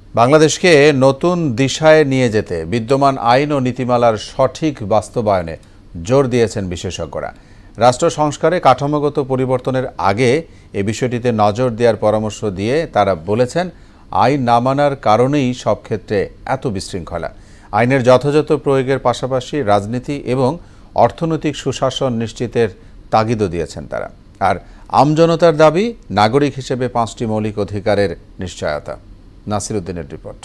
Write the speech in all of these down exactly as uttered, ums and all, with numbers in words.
বাংলাদেশকে নতুন দিশায় নিয়ে যেতে বিদ্যমান আইন ও নীতিমালার সঠিক বাস্তবায়নে জোর দিয়েছেন বিশেষজ্ঞরা। রাষ্ট্র সংস্কারে কাঠামোগত পরিবর্তনের আগে এ বিষয়টিতে নজর দেওয়ার পরামর্শ দিয়ে তারা বলেছেন, আইন না মানার কারণেই সব ক্ষেত্রে এত বিশৃঙ্খলা। আইনের যথাযথ প্রয়োগের পাশাপাশি রাজনীতি এবং অর্থনৈতিক সুশাসন নিশ্চিতের তাগিদও দিয়েছেন তারা। আর আমজনতার দাবি নাগরিক হিসেবে পাঁচটি মৌলিক অধিকারের নিশ্চয়তা। নাসির উদ্দিনের রিপোর্ট।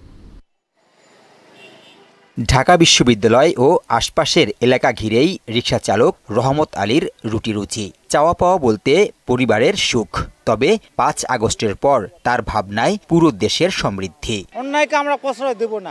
ঢাকা বিশ্ববিদ্যালয় ও আশপাশের এলাকা ঘিরেই রিকশা চালক রহমত আলীর রুটি রুচি। চাওয়া পাওয়া বলতে পরিবারের সুখ, তবে পাঁচ আগস্টের পর তার ভাবনায় পুরো দেশের সমৃদ্ধি। অন্যায়কে আমরা প্রশ্রয় দেব না,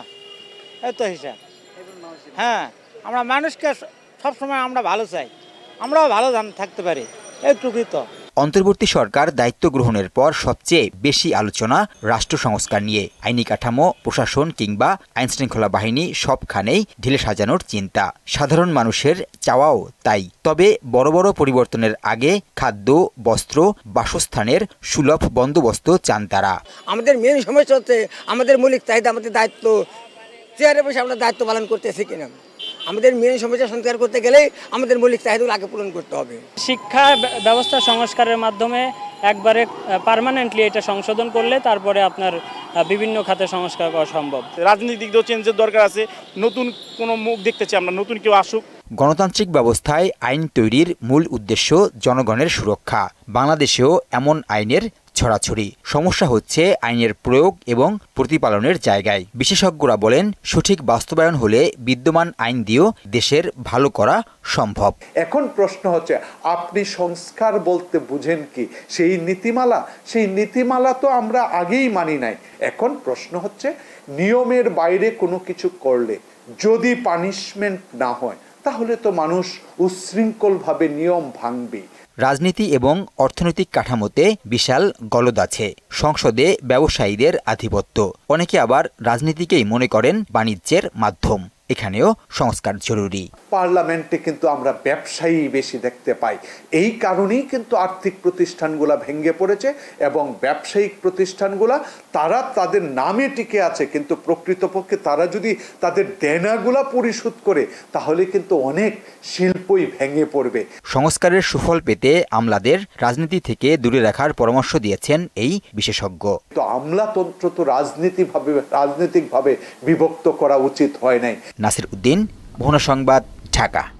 এত হিসাব। হ্যাঁ, আমরা মানুষকে সবসময় আমরা ভালো চাই, আমরাও ভালো থাকতে পারি, এইটুকুই তো। অন্তর্বর্তী সরকার দায়িত্ব গ্রহণের পর সবচেয়ে বেশি আলোচনা রাষ্ট্র সংস্কার নিয়ে। আইনি কাঠামো, প্রশাসন কিংবা আইনশৃঙ্খলা বাহিনী সবখানেই ঢেলে সাজানোর চিন্তা। সাধারণ মানুষের চাওয়াও তাই। তবে বড় বড় পরিবর্তনের আগে খাদ্য, বস্ত্র, বাসস্থানের সুলভ বন্দোবস্ত চান তারা। আমাদের মেন সমস্যা হচ্ছে আমাদের মৌলিক চাহিদা, আমাদের দায়িত্ব চেয়ারে বসে আমরা দায়িত্ব পালন করতেছি কিনা। আমাদের মেন সমস্যা সংস্কার করতে গেলে আমাদের মৌলিক চাহিদাগুলো আগে পূরণ করতে হবে। শিক্ষা ব্যবস্থা সংস্কারের মাধ্যমে একবারে পার্মানেন্টলি এটা সংশোধন করলে তারপরে আপনার বিভিন্ন খাতে সংস্কার করা সম্ভব। রাজনৈতিক চেঞ্জের দরকার আছে, নতুন কোনো মুখ দেখতে চাই আমরা, নতুন কেউ আসুক। গণতান্ত্রিক ব্যবস্থায় আইন তৈরির মূল উদ্দেশ্য জনগণের সুরক্ষা। বাংলাদেশেও এমন আইনের ছড়াছড়ি। সমস্যা হচ্ছে আইনের প্রয়োগ এবং প্রতিপালনের জায়গায়। বিশেষজ্ঞরা বলেন, সঠিক বাস্তবায়ন হলে বিদ্যমান আইন দিয়েও দেশের ভালো করা সম্ভব। এখন প্রশ্ন হচ্ছে, আপনি সংস্কার বলতে বুঝেন কি? সেই নীতিমালা, সেই নীতিমালা তো আমরা আগেই মানি নাই। এখন প্রশ্ন হচ্ছে, নিয়মের বাইরে কোনো কিছু করলে যদি পানিশমেন্ট না হয়, তাহলে তো মানুষ উচ্ছৃঙ্খলভাবে নিয়ম ভাঙবে। রাজনীতি এবং অর্থনৈতিক কাঠামোতে বিশাল গলদ আছে। সংসদে ব্যবসায়ীদের আধিপত্য। অনেকে আবার রাজনীতিকেই মনে করেন বাণিজ্যের মাধ্যম। এখানেও সংস্কার জরুরি। পার্লামেন্টে কিন্তু আমরা ব্যবসায়ী বেশি দেখতে পাই। এই কারণেই কিন্তু আর্থিক প্রতিষ্ঠানগুলা ভেঙে পড়েছে এবং ব্যবসায়িক প্রতিষ্ঠানগুলা তারা তাদের নামে টিকে আছে, কিন্তু প্রকৃতপক্ষে তারা যদি তাদের দেনাগুলা পরিশোধ করে তাহলে কিন্তু অনেক শিল্পই ভেঙে পড়বে। সংস্কারের সুফল পেতে আমলাদের রাজনীতি থেকে দূরে রাখার পরামর্শ দিয়েছেন এই বিশেষজ্ঞ। তো আমলাতন্ত্র তো রাজনীতিভাবে রাজনৈতিকভাবে বিভক্ত করা উচিত হয় নাই। নাসির উদ্দিন, মোহনা সংবাদ, ঢাকা।